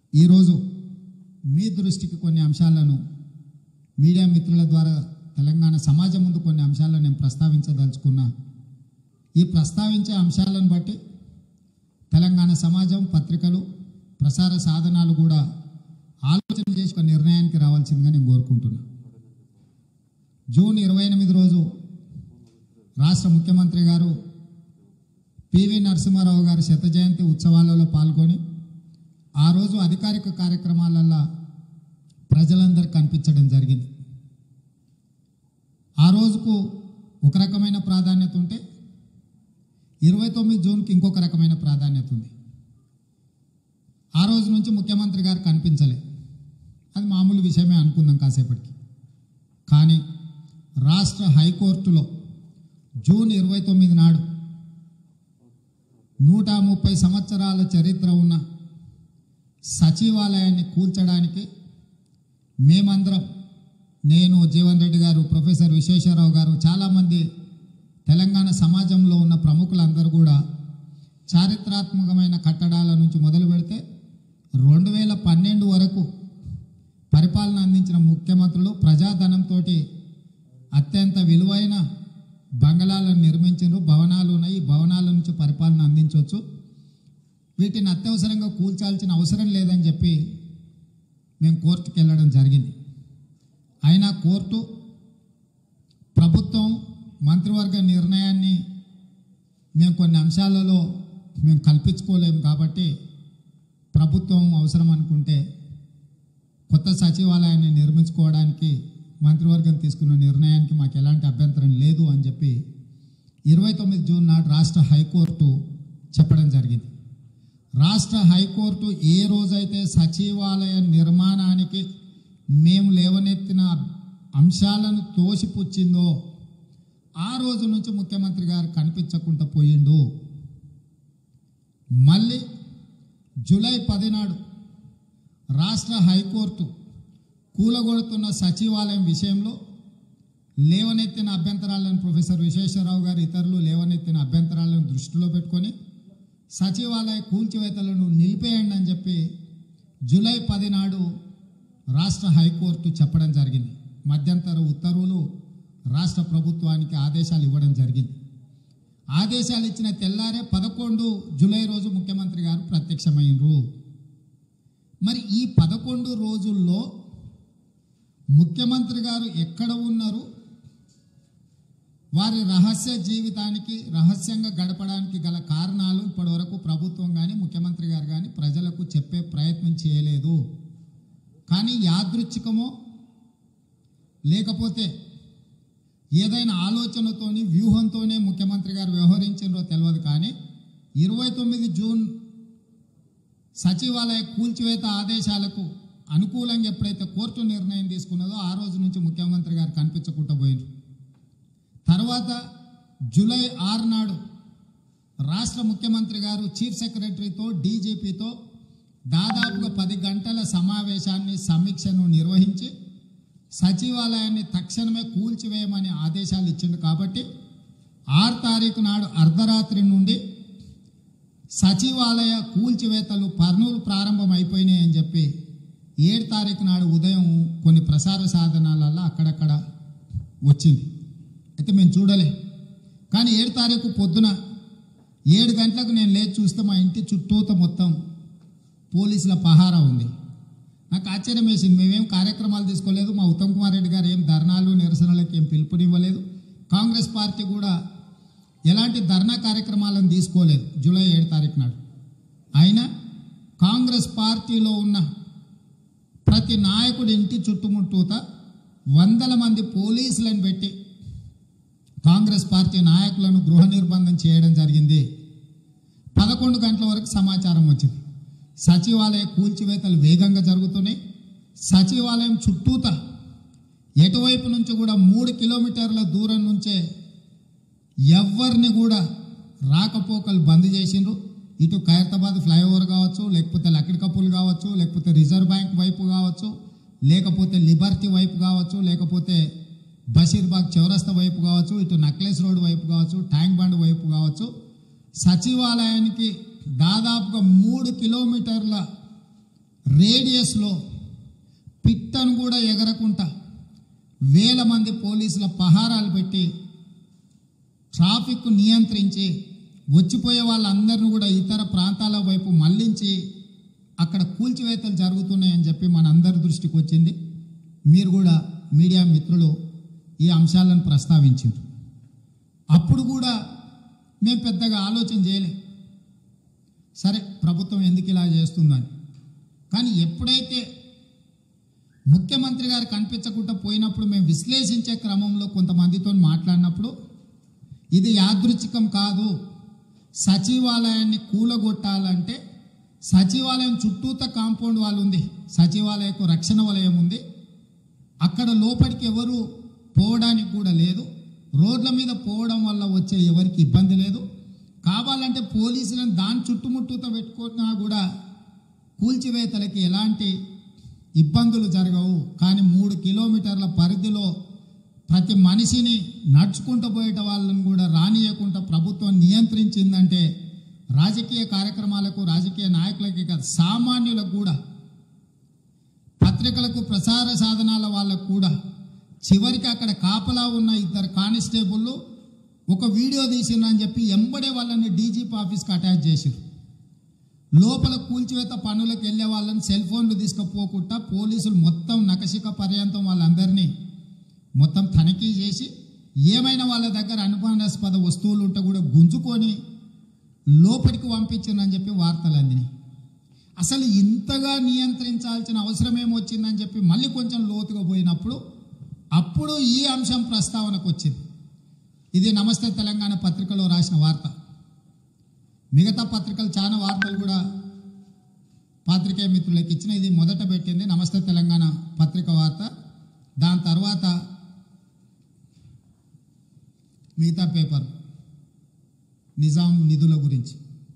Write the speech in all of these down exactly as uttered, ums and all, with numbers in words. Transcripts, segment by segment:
ఈరోజు మీ దృష్టికి కొన్ని అంశాలను మీడియా మిత్రుల ద్వారా తెలంగాణ సమాజం ముందు కొన్ని అంశాలను నేను ప్రస్తావించదలుచుకున్నా. ఈ ప్రస్తావించే అంశాలను బట్టి తెలంగాణ సమాజం, పత్రికలు, ప్రసార సాధనాలు కూడా ఆలోచన చేసి ఒక నిర్ణయానికి రావాల్సిందిగా నేను కోరుకుంటున్నా. జూన్ ఇరవై ఎనిమిది రోజు రాష్ట్ర ముఖ్యమంత్రి గారు పివి నరసింహారావు గారి శత జయంతి ఉత్సవాలలో పాల్గొని ఆ రోజు అధికారిక కార్యక్రమాలలో ప్రజలందరికీ కనిపించడం జరిగింది. ఆ రోజుకు ఒక రకమైన ప్రాధాన్యత ఉంటే ఇరవై తొమ్మిది జూన్కి ఇంకొక రకమైన ప్రాధాన్యత ఉంది. ఆ రోజు నుంచి ముఖ్యమంత్రి గారు కనిపించలే, అది మామూలు విషయమే అనుకుందాం కాసేపటికి. కానీ రాష్ట్ర హైకోర్టులో జూన్ ఇరవై తొమ్మిది నాడు నూట ముప్పై సంవత్సరాల చరిత్ర ఉన్న సచివాలయాన్ని కూల్చడానికి మేమందరం, నేను, జీవన్ రెడ్డి గారు, ప్రొఫెసర్ విశ్వేశ్వరరావు గారు, చాలామంది తెలంగాణ సమాజంలో ఉన్న ప్రముఖులందరూ కూడా చారిత్రాత్మకమైన కట్టడాల నుంచి మొదలు పెడితే రెండు వేల పన్నెండు వరకు పరిపాలన అందించిన ముఖ్యమంత్రులు ప్రజాధనంతో అత్యంత విలువైన బంగళాలను నిర్మించారు. భవనాలు ఉన్నాయి, ఈ భవనాల నుంచి పరిపాలన అందించవచ్చు, వీటిని అత్యవసరంగా కూల్చాల్సిన అవసరం లేదని చెప్పి మేము కోర్టుకు వెళ్ళడం జరిగింది. అయినా కోర్టు ప్రభుత్వం మంత్రివర్గ నిర్ణయాన్ని మేము కొన్ని అంశాలలో మేము కల్పించుకోలేము కాబట్టి ప్రభుత్వం అవసరం అనుకుంటే కొత్త సచివాలయాన్ని నిర్మించుకోవడానికి మంత్రివర్గం తీసుకున్న నిర్ణయానికి మాకు ఎలాంటి అభ్యంతరం లేదు అని చెప్పి ఇరవై తొమ్మిది జూన్ నాడు రాష్ట్ర హైకోర్టు చెప్పడం జరిగింది. రాష్ట్ర హైకోర్టు ఏ రోజైతే సచివాలయ నిర్మాణానికి మేము లేవనెత్తిన అంశాలను తోసిపుచ్చిందో ఆ రోజు నుంచి ముఖ్యమంత్రి గారు కనిపించకుండా పోయిండు. మళ్ళీ జూలై పది నాడు రాష్ట్ర హైకోర్టు కూలగొడుతున్న సచివాలయం విషయంలో లేవనెత్తిన అభ్యంతరాలను ప్రొఫెసర్ విశ్వేశ్వరరావు గారు, ఇతరులు లేవనెత్తిన అభ్యంతరాలను దృష్టిలో పెట్టుకొని సచివాలయ కూల్చివేతలను నిలిపేయండి అని చెప్పి జూలై పది నాడు రాష్ట్ర హైకోర్టు చెప్పడం జరిగింది. మధ్యంతర ఉత్తర్వులు రాష్ట్ర ప్రభుత్వానికి ఆదేశాలు ఇవ్వడం జరిగింది. ఆదేశాలు ఇచ్చిన తెల్లారే పదకొండు జూలై రోజు ముఖ్యమంత్రి గారు ప్రత్యక్షమైనరు. మరి ఈ పదకొండు రోజుల్లో ముఖ్యమంత్రి గారు ఎక్కడ ఉన్నారు, వారి రహస్య జీవితానికి రహస్యంగా గడపడానికి గల కారణాలు ఇప్పటివరకు ప్రభుత్వం కానీ ముఖ్యమంత్రి గారు కానీ ప్రజలకు చెప్పే ప్రయత్నం చేయలేదు. కానీ యాదృచ్ఛికమో లేకపోతే ఏదైనా ఆలోచనతోని వ్యూహంతోనే ముఖ్యమంత్రి గారు వ్యవహరించారో తెలియదు. కానీ ఇరవై తొమ్మిది జూన్ సచివాలయ కూల్చివేత ఆదేశాలకు అనుకూలంగా ఎప్పుడైతే కోర్టు నిర్ణయం తీసుకున్నదో ఆ రోజు నుంచి ముఖ్యమంత్రి గారు కనిపించకుండా పోయారు. తర్వాత జూలై ఆరు నాడు రాష్ట్ర ముఖ్యమంత్రి గారు చీఫ్ సెక్రటరీతో, డీజీపీతో దాదాపుగా పది గంటల సమావేశాన్ని, సమీక్షను నిర్వహించి సచివాలయాన్ని తక్షణమే కూల్చివేయమని ఆదేశాలు ఇచ్చిండు. కాబట్టి ఆరు తారీఖు నాడు అర్ధరాత్రి నుండి సచివాలయ కూల్చివేతలు పనులు ప్రారంభం అయిపోయినాయి అని చెప్పి ఏడు తారీఖు నాడు ఉదయం కొన్ని ప్రసార సాధనాలలో అక్కడక్కడ వచ్చింది. అయితే మేము చూడలే. కానీ ఏడు తారీఖు పొద్దున ఏడు గంటలకు నేను లేచి చూస్తే మా ఇంటి చుట్టూత మొత్తం పోలీసుల పహారా ఉంది. నాకు ఆశ్చర్యం వేసింది. మేమేం కార్యక్రమాలు తీసుకోలేదు, మా ఉత్తమ్ కుమార్ రెడ్డి గారు ఏం ధర్నాలు నిరసనలకు ఏం పిలుపునివ్వలేదు, కాంగ్రెస్ పార్టీ కూడా ఎలాంటి ధర్నా కార్యక్రమాలను తీసుకోలేదు జూలై ఏడు తారీఖు నాడు. అయినా కాంగ్రెస్ పార్టీలో ఉన్న ప్రతి నాయకుడి ఇంటి చుట్టుముట్టూత వందల మంది పోలీసులను పెట్టి కాంగ్రెస్ పార్టీ నాయకులను గృహ నిర్బంధం చేయడం జరిగింది. పదకొండు గంటల వరకు సమాచారం వచ్చింది. సచివాలయ కూల్చివేతలు వేగంగా జరుగుతున్నాయి. సచివాలయం చుట్టూత ఎటువైపు నుంచి కూడా మూడు కిలోమీటర్ల దూరం నుంచే ఎవరిని కూడా రాకపోకలు బంద్ చేసిండ్రు. ఇటు ఖైరతాబాద్ ఫ్లైఓవర్ కావచ్చు, లేకపోతే లక్డికప్పులు కావచ్చు, లేకపోతే రిజర్వ్ బ్యాంక్ వైపు కావచ్చు, లేకపోతే లిబర్టీ వైపు కావచ్చు, లేకపోతే బషీర్బాగ్ చౌరస్తా వైపు కావచ్చు, ఇటు నక్లెస్ రోడ్ వైపు కావచ్చు, ట్యాంక్ బండ్ వైపు కావచ్చు, సచివాలయానికి దాదాపుగా మూడు కిలోమీటర్ల రేడియస్లో పిట్టను కూడా ఎగరకుండా వేల మంది పోలీసుల పహారాలు పెట్టి ట్రాఫిక్ నియంత్రించి వచ్చిపోయే వాళ్ళందరినీ కూడా ఇతర ప్రాంతాల వైపు మళ్లించి అక్కడ కూల్చివేతలు జరుగుతున్నాయని చెప్పి మనందరి దృష్టికి వచ్చింది. మీరు కూడా మీడియా మిత్రులు ఈ అంశాలను ప్రస్తావించారు. అప్పుడు కూడా మేము పెద్దగా ఆలోచన చేయలే, సరే ప్రభుత్వం ఎందుకు ఇలా చేస్తుందని. కానీ ఎప్పుడైతే ముఖ్యమంత్రి గారు కనిపించకుండా పోయినప్పుడు మేము విశ్లేషించే క్రమంలో కొంతమందితో మాట్లాడినప్పుడు ఇది యాదృచ్ఛికం కాదు, సచివాలయాన్ని కూలగొట్టాలంటే సచివాలయం చుట్టూత కాంపౌండ్ వాల్ ఉంది, సచివాలయకు రక్షణ వలయం ఉంది, అక్కడ లోపలికి ఎవరు పోవడానికి కూడా లేదు, రోడ్ల మీద పోవడం వల్ల వచ్చే ఎవరికి ఇబ్బంది లేదు, కావాలంటే పోలీసులను దాని చుట్టుముట్టూతో పెట్టుకున్నా కూడా కూల్చివేతలకి ఎలాంటి ఇబ్బందులు జరగవు. కానీ మూడు కిలోమీటర్ల పరిధిలో ప్రతి మనిషిని నడుచుకుంటూ పోయేట వాళ్ళని కూడా రానియకుండా ప్రభుత్వం నియంత్రించిందంటే రాజకీయ కార్యక్రమాలకు రాజకీయ నాయకులకి కాదు, సామాన్యులకు కూడా, పత్రికలకు ప్రసార సాధనాల వాళ్ళకు కూడా, చివరికి అక్కడ కాపలా ఉన్న ఇద్దరు కానిస్టేబుళ్ళు ఒక వీడియో తీసిందని చెప్పి ఎంబడే వాళ్ళని డీజీపీ ఆఫీస్కి అటాచ్ చేశారు. లోపల కూల్చివేత పనులకు వెళ్ళే వాళ్ళని సెల్ ఫోన్లు తీసుకుపోకుండా పోలీసులు మొత్తం నకశిక పర్యంతం వాళ్ళందరినీ మొత్తం తనిఖీ చేసి ఏమైనా వాళ్ళ దగ్గర అనుమానాస్పద వస్తువులు ఉంటే కూడా గుంజుకొని లోపలికి పంపించిందని చెప్పి వార్తలు అందినాయి. అసలు ఇంతగా నియంత్రించాల్సిన అవసరం ఏమొచ్చిందని చెప్పి మళ్ళీ కొంచెం లోతుగా పోయినప్పుడు అప్పుడు ఈ అంశం ప్రస్తావనకు వచ్చింది. ఇది నమస్తే తెలంగాణ పత్రికలో రాసిన వార్త. మిగతా పత్రికలు చాలా వార్తలు కూడా పాత్రికేయ మిత్రులకు ఇచ్చిన, ఇది మొదట పెట్టింది నమస్తే తెలంగాణ పత్రిక వార్త. దాని తర్వాత మిగతా పేపర్ నిజాం నిధుల గురించి.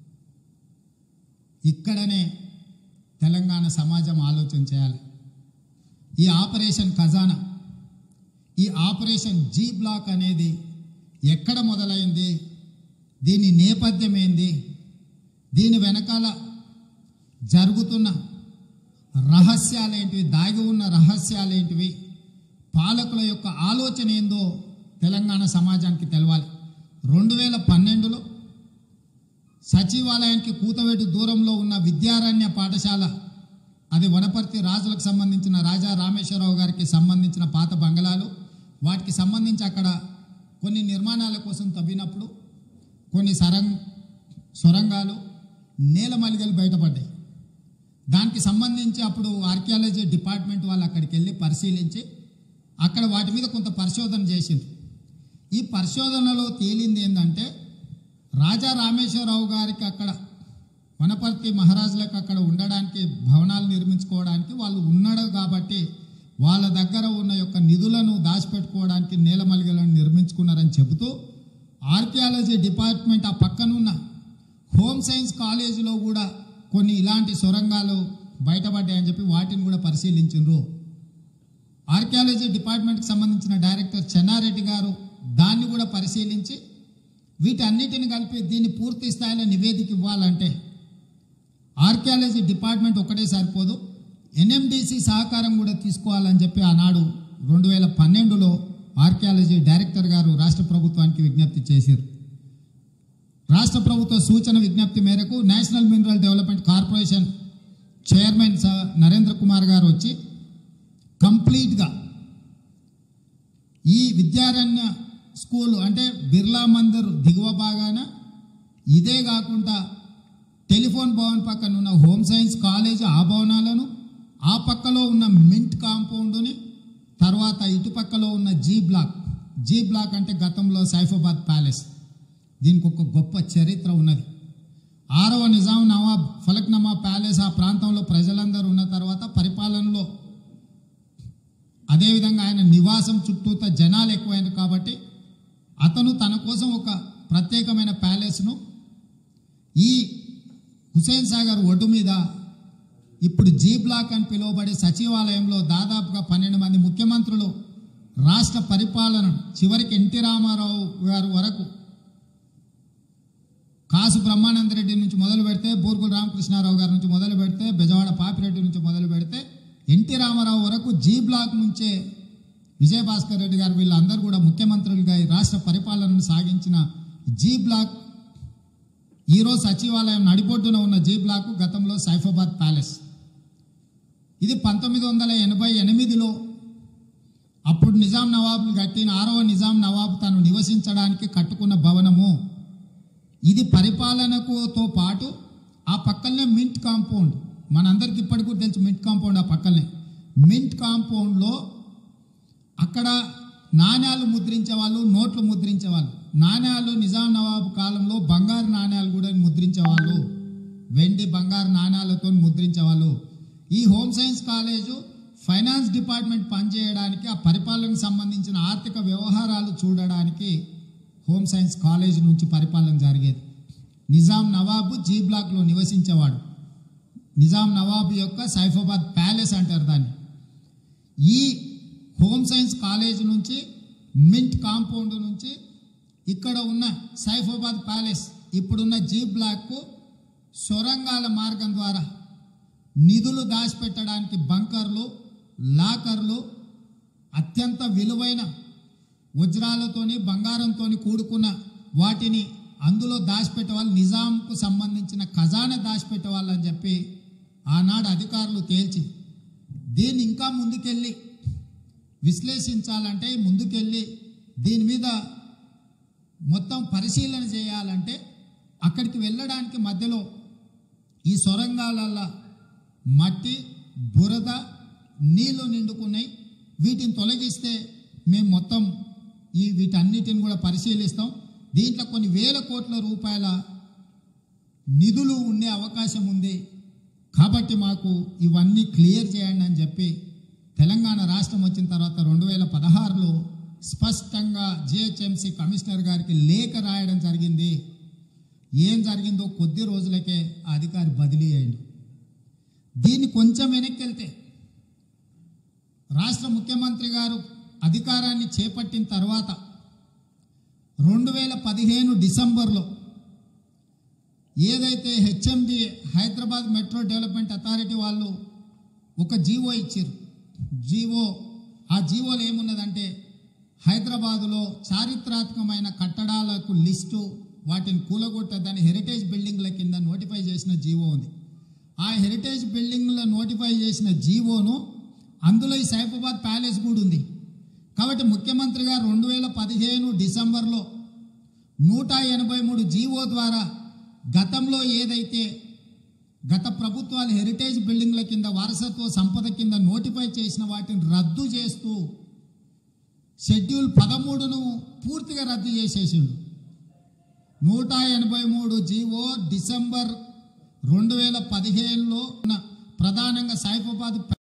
ఇక్కడనే తెలంగాణ సమాజం ఆలోచన చేయాలి. ఈ ఆపరేషన్ ఖజానా, ఈ ఆపరేషన్ జీ బ్లాక్ అనేది ఎక్కడ మొదలైంది, దీని నేపథ్యం ఏంది, దీని వెనకాల జరుగుతున్న రహస్యాలేంటివి, దాగి ఉన్న రహస్యాలేంటివి, పాలకుల యొక్క ఆలోచన ఏందో తెలంగాణ సమాజానికి తెలవాలి. రెండు వేల పన్నెండులో సచివాలయానికి కూతవేటు దూరంలో ఉన్న విద్యారణ్య పాఠశాల, అది వనపర్తి రాజులకు సంబంధించిన రాజా రామేశ్వరరావు గారికి సంబంధించిన పాత బంగళాలు, వాటికి సంబంధించి అక్కడ కొన్ని నిర్మాణాల కోసం తవ్వినప్పుడు కొన్ని సరంగ్ సొరంగాలు నేలమలిగలు బయటపడ్డాయి. దానికి సంబంధించి అప్పుడు ఆర్కియాలజీ డిపార్ట్మెంట్ వాళ్ళు అక్కడికి వెళ్ళి పరిశీలించి అక్కడ వాటి మీద కొంత పరిశోధన చేసింది. ఈ పరిశోధనలో తేలింది ఏంటంటే రాజా రామేశ్వరరావు గారికి అక్కడ వనపర్తి మహారాజులకు అక్కడ ఉండడానికి భవనాలు నిర్మించుకోవడానికి వాళ్ళు ఉన్నాడు కాబట్టి వాళ్ళ దగ్గర ఉన్న యొక్క నిధులను దాచిపెట్టుకోవడానికి నేలమలిగలను నిర్మించుకున్నారని చెబుతూ ఆర్కియాలజీ డిపార్ట్మెంట్ ఆ పక్కనున్న హోమ్ సైన్స్ కాలేజీలో కూడా కొన్ని ఇలాంటి సొరంగాలు బయటపడ్డాయని చెప్పి వాటిని కూడా పరిశీలించారు. ఆర్కియాలజీ డిపార్ట్మెంట్కి సంబంధించిన డైరెక్టర్ చెన్నారెడ్డి గారు దాన్ని కూడా పరిశీలించి వీటన్నిటిని కలిపి దీన్ని పూర్తి స్థాయిలో నివేదిక ఇవ్వాలంటే ఆర్కియాలజీ డిపార్ట్మెంట్ ఒకటే సరిపోదు, ఎన్ఎండిసి సహకారం కూడా తీసుకోవాలని చెప్పి ఆనాడు రెండు వేల పన్నెండులో ఆర్కియాలజీ డైరెక్టర్ గారు రాష్ట్ర ప్రభుత్వానికి విజ్ఞప్తి చేశారు. రాష్ట్ర ప్రభుత్వ సూచన విజ్ఞప్తి మేరకు national mineral development corporation chairman Narendra Kumar గారు వచ్చి కంప్లీట్గా ఈ విద్యారణ్య స్కూల్ అంటే బిర్లా మందిర్ దిగువ భాగాన, ఇదే కాకుండా టెలిఫోన్ భవన్ పక్కన ఉన్న హోమ్ సైన్స్ కాలేజ్ ఆ భవనాలను, ఆ పక్కలో ఉన్న మింట్ కాంపౌండ్ని, తర్వాత ఇటుపక్కలో ఉన్న జీ బ్లాక్, జీ బ్లాక్ అంటే గతంలో సైఫాబాద్ ప్యాలెస్, దీనికి ఒక గొప్ప చరిత్ర ఉన్నది. ఆరవ నిజాం నవాబ్ ఫలక్నమా ప్యాలెస్ ఆ ప్రాంతంలో ప్రజలందరూ ఉన్న తర్వాత పరిపాలనలో అదేవిధంగా ఆయన నివాసం చుట్టూత జనాలు ఎక్కువైనారు కాబట్టి అతను తన కోసం ఒక ప్రత్యేకమైన ప్యాలెస్ను ఈ హుసేన్ సాగర్ ఒడ్డు మీద ఇప్పుడు జీ బ్లాక్ అని పిలువబడే సచివాలయంలో దాదాపుగా పన్నెండు మంది ముఖ్యమంత్రులు రాష్ట్ర పరిపాలన చివరికి ఎన్టీ రామారావు గారు వరకు కాసు బ్రహ్మానంద రెడ్డి నుంచి మొదలు పెడితే, బూర్గుల రామకృష్ణారావు గారి నుంచి మొదలు పెడితే, బెజవాడ పాపిరెడ్డి నుంచి మొదలు పెడితే, ఎన్టీ రామారావు వరకు జీ బ్లాక్ నుంచే విజయభాస్కర్ రెడ్డి గారు వీళ్ళందరూ కూడా ముఖ్యమంత్రులుగా ఈ రాష్ట్ర పరిపాలనను సాగించిన జీ బ్లాక్, ఈరోజు సచివాలయం నడిబొడ్డున ఉన్న జీ బ్లాక్ గతంలో సైఫాబాద్ ప్యాలెస్. ఇది పంతొమ్మిది వందల ఎనభై ఎనిమిదిలో అప్పుడు నిజాం నవాబులు కట్టిన ఆరవ నిజాం నవాబు తను నివసించడానికి కట్టుకున్న భవనము. ఇది పరిపాలనకుతో పాటు ఆ పక్కనే మింట్ కాంపౌండ్, మనందరికి ఇప్పటికీ కూడా తెలుసు మింట్ కాంపౌండ్. ఆ పక్కనే మింట్ కాంపౌండ్లో అక్కడ నాణ్యాలు ముద్రించేవాళ్ళు, నోట్లు ముద్రించేవాళ్ళు. నాణ్యాలు నిజాం నవాబు కాలంలో బంగారు నాణ్యాలు కూడా ముద్రించేవాళ్ళు, వెండి బంగారు నాణ్యాలతో ముద్రించేవాళ్ళు. ఈ home science college finance department పనిచేయడానికి, ఆ పరిపాలనకు సంబంధించిన ఆర్థిక వ్యవహారాలు చూడడానికి హోమ్ సైన్స్ కాలేజ్ నుంచి పరిపాలన జరిగేది. నిజాం నవాబు జీ బ్లాక్లో నివసించేవాడు. నిజాం నవాబు యొక్క సైఫాబాద్ ప్యాలెస్ అంటారు దాన్ని. ఈ హోమ్ సైన్స్ కాలేజ్ నుంచి, మింట్ కాంపౌండ్ నుంచి ఇక్కడ ఉన్న సైఫాబాద్ ప్యాలెస్, ఇప్పుడున్న జీ బ్లాక్కు సొరంగాల మార్గం ద్వారా నిధులు దాచిపెట్టడానికి బంకర్లు, లాకర్లు, అత్యంత విలువైన వజ్రాలతోని బంగారంతోని కూడుకున్న వాటిని అందులో దాచిపెట్టేవాళ్ళు, నిజాంకు సంబంధించిన ఖజానా దాచిపెట్టేవాళ్ళని చెప్పి ఆనాడు అధికారులు తేల్చి, దీన్ని ఇంకా ముందుకెళ్ళి విశ్లేషించాలంటే, ముందుకెళ్ళి దీని మీద మొత్తం పరిశీలన చేయాలంటే అక్కడికి వెళ్ళడానికి మధ్యలో ఈ సొరంగాలలో మట్టి, బురద, నీళ్లు నిండుకున్నాయి. వీటిని తొలగిస్తే మేము మొత్తం ఈ వీటన్నిటిని కూడా పరిశీలిస్తాం. దీంట్లో కొన్ని వేల కోట్ల రూపాయల నిధులు ఉండే అవకాశం ఉంది, కాబట్టి మాకు ఇవన్నీ క్లియర్ చేయండి అని చెప్పి తెలంగాణ రాష్ట్రం వచ్చిన తర్వాత రెండు వేల పదహారులో స్పష్టంగా జిహెచ్ఎంసీ కమిషనర్ గారికి లేఖ రాయడం జరిగింది. ఏం జరిగిందో కొద్ది రోజులకే ఆ అధికారి బదిలీ అయ్యింది. దీన్ని కొంచెం వెనక్కి వెళ్తే, రాష్ట్ర ముఖ్యమంత్రి గారు అధికారాన్ని చేపట్టిన తర్వాత రెండు వేల పదిహేను డిసెంబర్లో ఏదైతే HMD Hyderabad metro development authority వాళ్ళు ఒక జీవో ఇచ్చారు. జీవో ఆ జీవోలో ఏమున్నదంటే, హైదరాబాదులో చారిత్రాత్మకమైన కట్టడాలకు లిస్టు, వాటిని కూలగొట్టదని హెరిటేజ్ బిల్డింగ్ల కింద నోటిఫై చేసిన జీవో ఉంది. ఆ హెరిటేజ్ బిల్డింగ్ల నోటిఫై చేసిన జీవోను అందులో ఈ సైఫాబాద్ ప్యాలెస్ కూడా ఉంది. కాబట్టి ముఖ్యమంత్రి గారు రెండు వేల పదిహేను డిసెంబర్లో నూట ఎనభై మూడు జీవో ద్వారా గతంలో ఏదైతే గత ప్రభుత్వాలు హెరిటేజ్ బిల్డింగ్ల కింద వారసత్వ సంపద కింద నోటిఫై చేసిన వాటిని రద్దు చేస్తూ షెడ్యూల్ పదమూడును పూర్తిగా రద్దు చేసేసిండు. నూట ఎనభై మూడు జీవో డిసెంబర్ రెండు వేల పదిహేనులో ప్రధానంగా సైఫాబాద్